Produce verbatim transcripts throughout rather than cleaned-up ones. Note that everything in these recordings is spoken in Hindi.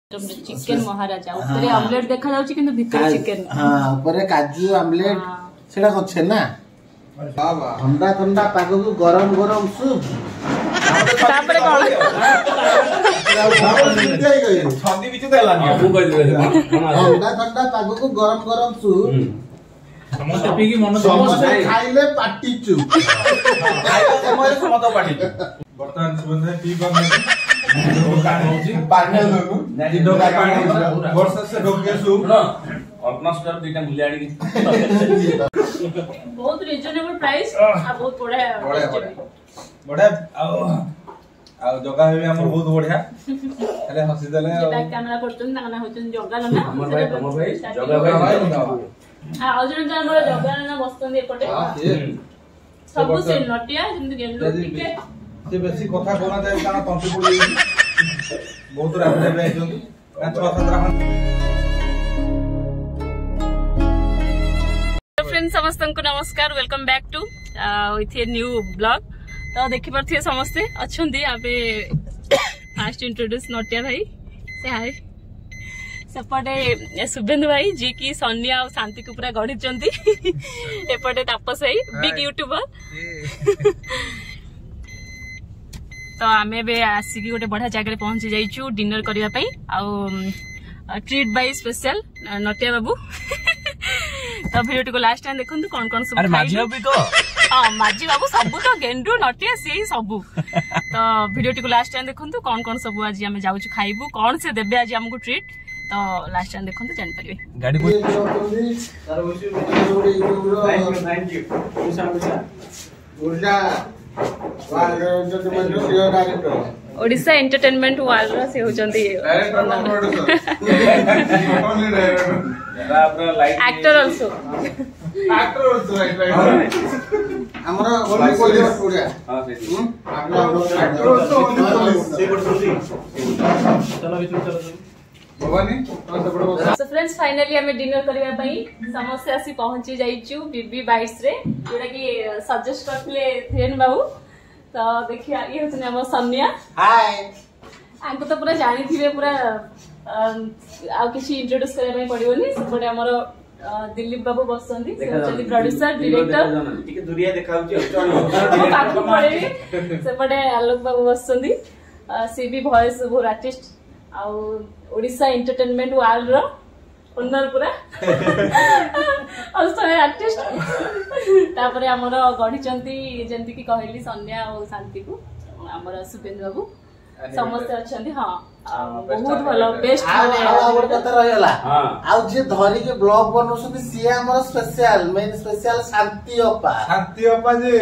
चिकेन महाराजा ऊपर ऑमलेट देखा जाउची किंतु भीतर चिकेन हां ऊपर काजू ऑमलेट सेडा होछे ना बाबा ठंडा ठंडा पागो को गरम गरम सूप तापरे कोन छंदी बिच देलानी मु कहि देबे ठंडा ठंडा पागो को गरम गरम सूप समस्त पीकी मन समस्त खाइले पाटी चुप खाइले समय समस्त पाटी वर्तमान सुबंध पी कर दुकान होची पानी दोनु नाडी दोका पानी वर्षा से रोक के सु अपना स्टोर दुटा मुलियाडी बहुत रीजनेबल प्राइस आ बहुत बड़ा बड़ा आ आ जगह है हमर बहुत बढ़िया खाली हसी देले बैक कैमरा करतन ना होचन जगह ना हमर भाई हमर भाई जगह भाई आ अजन त हमर जगह ना बस्तन एपटे सब से नटिया जिंदगी गेलो टिके से बेसी कथा कोना जाय काना तंतु पड़ी बहुत रात में आइछन ना छह सत्रह फ्रेंड्स समस्त को नमस्कार welcome back to with a new blog तो देखि परथिए समस्ते अछंदी आबे फास्ट इंट्रोड्यूस नटिया भाई से हाय सेपटे शुभेंदु भाई जी की सनिया और शांति को पूरा गढ़ी चंती एपटे तापस भाई बिग यूट्यूबर तो आम आसिक गोटे बढ़िया जगह पहुंची जाइचु डिनर करने ट्रीट बाय स्पेशल नटिया बाबू तो वीडियो को लास्ट टाइम देखो कौन कौन सब माझी बाबू तो हाँ माझी बाबू सब तो गेंडू नटिया सी सब तो वीडियो को लास्ट टाइम देखो कौन कौन सब आज आम जाऊँ खाइबू कौन से देबे आज हमको ट्रीट तो लास्ट टाइम देखो जान पारे ओडिशा एंटरटेनमेंट वर्ल्ड रो से होचंदी actor also actor also right right हमरा ओनली कोलिया कोलिया हां से एक्टर आल्सो से चलो बिचु चलो भवानी सो फ्रेंड्स फाइनली हमें डिनर करबा पई समस्या आसी पहुंची जाइचु बीबी बाईस रे जेडा की सजेस्ट करथले थेन बाबू तो देखिए ये होचने हमर सनिया हाय आंको तो पूरा जानी थिबे पूरा आ किछि इंट्रोड्यूस करे पई पड़ियोनी सेपटे हमर दिलीप बाबू बसंदी से होचली प्रोड्यूसर डायरेक्टर ठीक दुरिया देखाउची चलो पाखु पड़े सेपटे आलोक बाबू बसंदी सी भी वॉइस वो आर्टिस्ट आ ओडिशा एंटरटेनमेंट वर्ल्ड रो ओनर पूरा ऑल्सो आर्टिस्ट तापरे हमर गढिचंती जेंति की कहली सन्या और शांति को हमर सुपेंद्र बाबू समस्त अछंती हां बहुत भलो बेस्ट माने और कथा रहला आ जे धरी के ब्लॉग बनोसती सी हमर स्पेशल मेन स्पेशल शांति अपा शांति अपा जे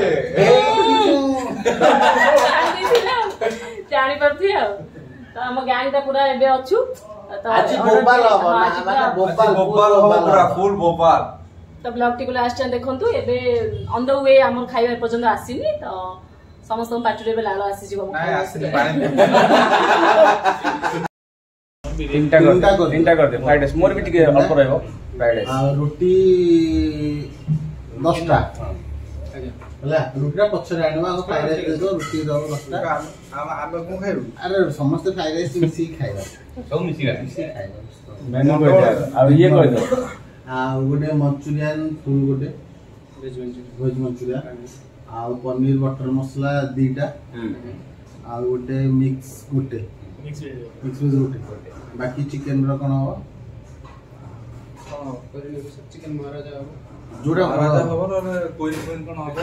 जानी परथि आ तो हम गैंग ता पूरा एबे अछु तो आज भोपाल हो ना भोपाल भोपाल पूरा फुल भोपाल तो ब्लॉग टी को लास्ट टाइम देखंतु एबे ऑन द वे हमर खाइबा पर्यंत आसीनी तो समस्त पाटुरे बे लालो आसी जीव नाही आसीनी पानी तीनटा कर तीनटा कर दे फ्राइड राइस मोर भी टिके अल्प रहबो फ्राइड राइस आ रोटी दस टा होला रुटिया पछरे आनवा को फ्राइड राइस दे दो रोटी दो दस टा हम आबे को खाइबो अरे समस्त फ्राइड राइस मिसी खाइबा सब मिसी खाइबा मेनू को दे आ ये कर दो आ गोटे मंचूरियन फुल गोटे वेज मंचूरियन वेज मंचूरियन आ पनीर बटर मसाला दीटा आ गोटे मिक्स गोटे मिक्स वेज मिक्स वेज गोटे बाकी चिकन रो कोन हो हां करी चिकन महाराजा हो जोड़ा महाराजा हो और कोई कोई कोन हो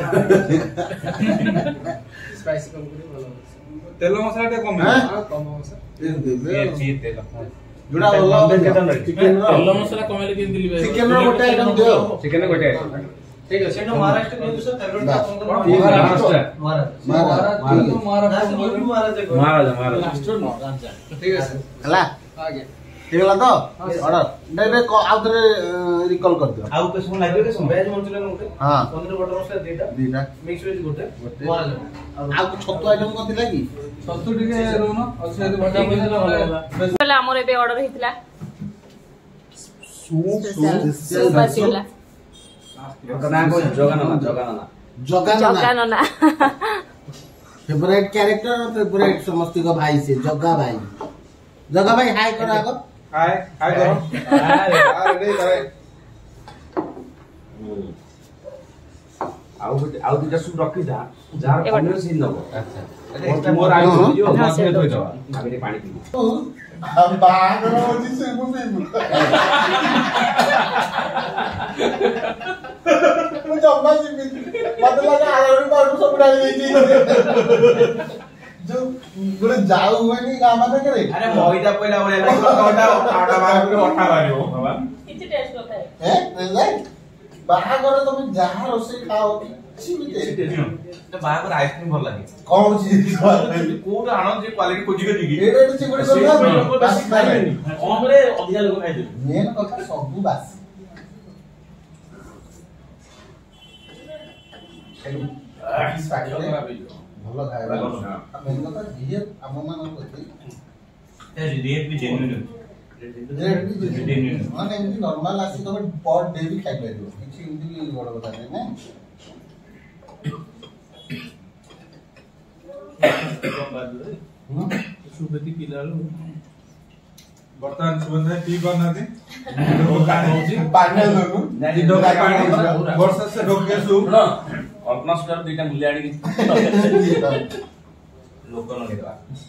स्पाइसी कम करी भलो तेल मसाला टे कम हां कम मसाला देबे ये तेल जोड़ा वाला चिकन रो तेल मसाला कमेले के दिली चिकन रो गोटे आइटम दियो चिकन रो गोटे आइटम ठीक है सेनो महाराष्ट्र के दूसरा फेवरेट महाराष्ट्र महाराष्ट्र महाराष्ट्र महाराष्ट्र महाराजा महाराजा महाराजा ठीक है हला आगे ठीक है तो ऑर्डर नहीं नहीं आउथरे रिकॉल कर दियो आउ केसम लागे के वेज मंचूरियन गोटे हां पनीर बटर मसाला दीटा दीटा मिक्स वेज गोटे महाराजा आउ छतु आइटम को दिला की छतु टिके रोनो और बटा पइला पहले हमर एबे ऑर्डर हितला सूप सूप बासिला कना को जगनना जगनना जगनना जगनना फेवरेट कैरेक्टर और फेवरेट समस्ती को भाई से जग्गा भाई जगह भाई हाय करो आगो हाय हाय करो हाय रेडी करे आउ आउ दुटा सब रखी जा जार कमेर सीन दबो अच्छा अच्छा मोर आइ जो मथे थोइ दबा आबे पानी पी हम बाहर होजी से मु पी मु जम्मा जी मत लगा आरो बारू सब डाली देई जो गुरे जाऊ हुए नहीं काम ना करे अरे मोइदा पहिला ओले लागो ओटा ओटा बाहर ओटा बारियो बाबा किछि टेस्ट होता है हैं रिजल्ट बाहर करे तुम जहां रोसे खाओ किछि भी टेस्ट तो बाहर आइसक्रीम भल लागे कौन चीज कोड आनंद जे क्वालिटी खोजी के दिगी एटा से गुरे करना बस खाइबेनी हमरे अधिका लोग खाइ दे मेन कथा सब बास ଭଲ ଖାଇବା ମେନ୍ କଥା ଯିଏ ଆମ ମାନଙ୍କ ଅଛି रेट भी जेन्युइन ରେଟ୍ ବି ଜେନ୍ୟୁଇନ୍ ମାନେ ଏମିତି ନର୍ମାଲ ଆସି ତମେ ପର୍ ଡେ ବି ଖାଇପାରିବ କିଛି ଏମିତି ବି ବଡ଼ କଥା ନାହିଁ ନା ସୁବେତି ପିଲାଳୁ ବର୍ତ୍ତମାନ ସୁବେନ୍ଦ ପି ପାରୁନାହାନ୍ତି ପାଣି ଦଉନୁ ବର୍ଷା ସେ ଢୋକେ ସୁ କଳ୍ପନା ସୁନ୍ଦର ଦୁଇଟା ମୁଲି ଆଣିକି ଲୋକ ଲଗେଇଦବା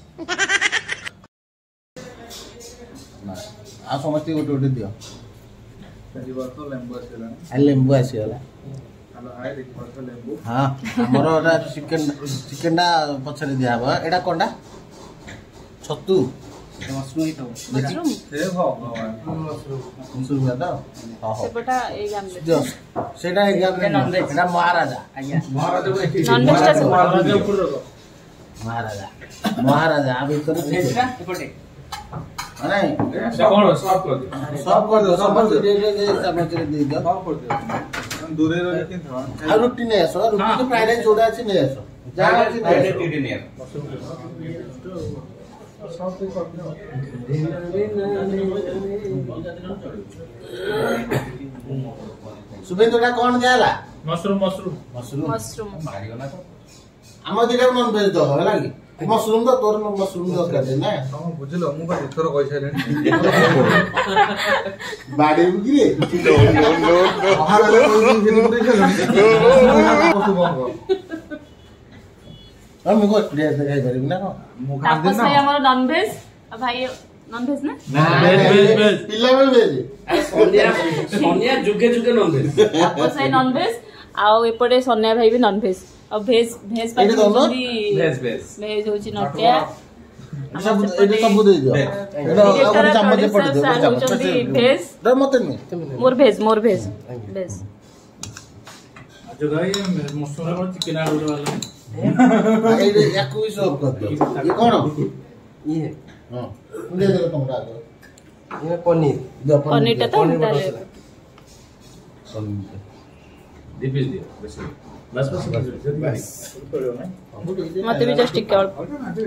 आ समस्ते गोटे गोटे दियो ତ ଲେମ୍ବୁ ଆସିଗଲାଣି आ लेंबू आसीगला ହାଲୋ ହାय ଦେଖ ଲେମ୍ବୁ हाँ हमर ओटा चिकन चिकनडा पछरे दिया हबा एडा कोंडा छतु मशरूम तो मशरूम ସେ ଭଗବାନ मशरूम दादा हां हां सेपटा ए गाम ले दियो सेटा एग्जाम में एडा महाराजा आज्ञा ମହାରାଜ ଏଠି नॉनवेज टा सब ମହାରାଜ ଉପରେ ରଖ महाराजा महाराजा आ भीतर भेजरा एपटे नहीं ସେ କଣ ସର୍ଭ କରି ଦିଅ सब कर दो सब कर दे दे चामच रे दे दो ସର୍ଭ କରି ଦିଅ ଦୂରରେ ରହି କି आ रोटी ने आसो रोटी के फ्राइड राइस जोड़ा अछि ने आसो जा अछि ने आसो टीटी नियर सुबेंदुडा कोन जाला mushroom mushroom mushroom mushroom Mario ना तो हम दिटा नॉन वेज दो होला कि मशरूम तो तोर मशरूम दो कर दे ना ତମ ବୁଝିଲ ମୁଁ ବା ଏଥର କହିସାରିଲିଣି बाडी बुगिरे ମହାରାଜ କହୁଛନ୍ତି ଫିଲ୍ମ ଦେଖିଲଣି हम को प्लेयर देखाई परिब ना ମୁଁ तापस ଖାଆନ୍ତି भाई ନା हमर नॉन वेज अब भाई नॉन वेज ना वेज वेज वेज पिला बेल भेज सोनिया सोनिया जुगे जुगे नन दे तापस भाई नॉन वेज आउ एपटे सोनिया भाई भी नॉन वेज अब भेज भेज एटे दोनो? भेज भेज भेज होची नटिया सब एटे सब दे दियो एटा और चम्मच पड़ दे चम्मच भेज डर मत नहीं मोर भेज मोर भेज भेज जो गाय मशरूम और चिकन आलू वाला ए याकू भी सर्व कर दो ये कौन ये हां दे दे तुमरा ये पनीर दो पनीर टा तो डाले दी पीस दियो बस बस बस बस मते भी जस्ट टिक और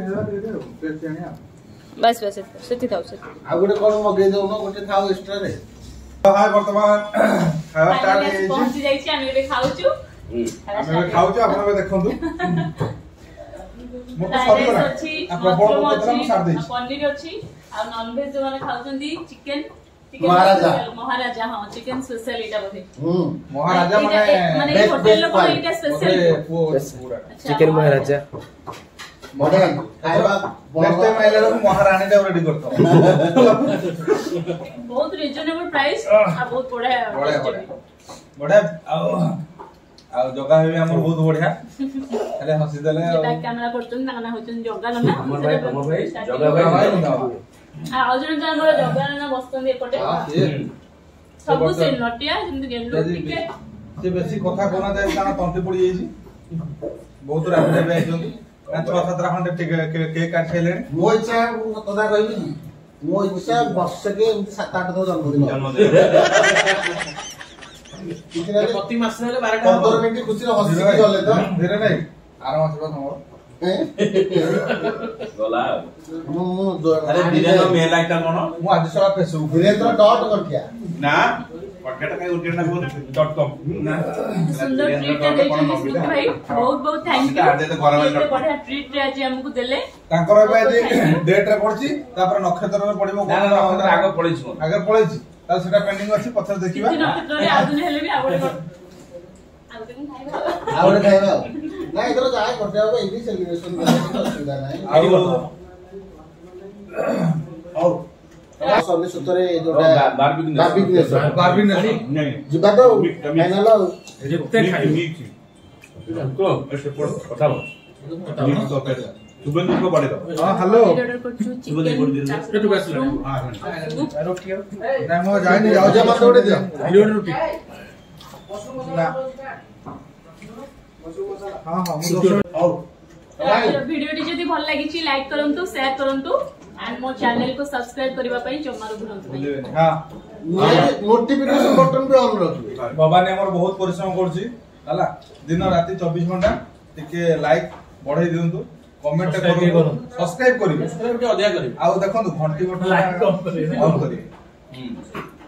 बस बस सेति थाउ सेति आ गोटे कोन मगे दो न गोटे खाओ एक्स्ट्रा रे हाय वर्तमान खावा स्टार्ट फाइनली ହେଇଛି पहुंची जाई छी आमे खाउछु ଆମେ ଏବେ ଖାଉଛୁ ଆପଣ ଏବେ ଦେଖନ୍ତୁ ମୁଁ ତ ସରି ଗଲା ଅଛି ଆପଣ ବଡ ବଡ କଥା ମୁଁ ସାର ଦେଇଛି पनीर अछि आ नॉन वेज जो माने खाउछंदी चिकन महाराजा। महाराजा हां चिकन स्पेशल एटा बोले हम्म ମହାରାଜା ମାନେ माने best- होटल best लोग quality। एटा ଗୋଟେ स्पेशल ପୁଅ ପୁରା चिकन महाराजा बड़े खाଇବା नेक्स्ट टाइम आइला रे ମହାରାଣୀ ଟା रेडी करतो बहुत रिजनेबल प्राइस आ बहुत बड़ा बड़ा बड़ा बड़ा ଆଉ ଆଉ ଜଗା ହେବି ଆମର ବହୁତ ବଢିଆ ହେଲେ ହସି ଦେଲେ जेटा कैमरा करछन ना होछन जगा ना हमर भाई हमर भाई जगह ଭାଇ भाई आ अजन जन हमर जगा ना बस्तन एपटे सब से नटिया जिंदगी गेलु टिके ସେ ବେଶୀ କଥା କୋନା ଯାଏ କାରଣ ତଣ୍ଟି ପଡି ଯାଇଛି ବହୁତ ରାତିରେ ବି ଆଇଛନ୍ତି ନା ଛଅ ସାତଟା ଖଣ୍ଡେ କେକ୍ କାଟି ସାଇଲେଣି ମୋ ଇଚ୍ଛା କଥା କହିବି କି ମୋ ଇଚ୍ଛା ବର୍ଷକେ ଏମିତି ସାତ ଆଠ ଥର ଜନ୍ମଦିନ जन्मदिन କିଛି ନାହିଁ प्रति मास रे बारह पंद्रह मिनिट खुशीରେ ହସିକି ଗଲେ ତ ଧୀରେ ନାଇଁ ଆର ମାସରେ ତମର गला ମୁଁ ମୁଁ अरे धीरे न मेल आइटम कोन ମୁଁ ଆଜି ସକାଳେ ଫେସବୁକ୍ ବୀରେନ୍ଦ୍ର ଡଟ୍ କରିଆ ना पकेट का उठे ना डॉट कॉम सुंदर ट्रीट देइछन स्मृति भाई बहुत बहुत थैंक यू एते बढ़िया ट्रीट रे आज हमकु देले तांकर बे डेट रे पड़छि तापर नक्षत्र रे पड़िबो ना ना आगे पळिछ आगे पळिछि ता सेटा पेंडिंग अछि पथर देखिबा नक्षत्र रे आदुन हेले भी आगोटे आगोटे खाइबा आगोटे खाइबा ना इधर जाय करते हो एबी सेलिब्रेशन करने असुविधा नाही और सभी सुतरे जोटा बारबिक्यूनेस बारबिक्यूनेस नहीं जिबा तो फाइनल जेते खाइ को ऐसे पड़ कथा मीट तो पे सुबंध को बड़े दो हां हेलो सुबंध बोल दे रे तू बस हां रोटी ना मो जाय नहीं जाओ जा मत उड़े दियो वीडियो रोटी ना हां हां मो और वीडियो टी जदी भल लागि छि लाइक करंतु शेयर करंतु एंड मो चैनल को सब्सक्राइब करबा पई जमारो भूलंतु हां नोटिफिकेशन बटन पे ऑन रखिबे भवानी हमर बहुत परिश्रम करछि हला दिन राति चौबीस घंटा टिके लाइक बढ़ाई दियंतु कमेंट करू सब्सक्राइब करिवे सब्सक्राइब के अधिया करिवे आ देखंतु घंटी बटन लाइक कम करिवे ऑन करिवे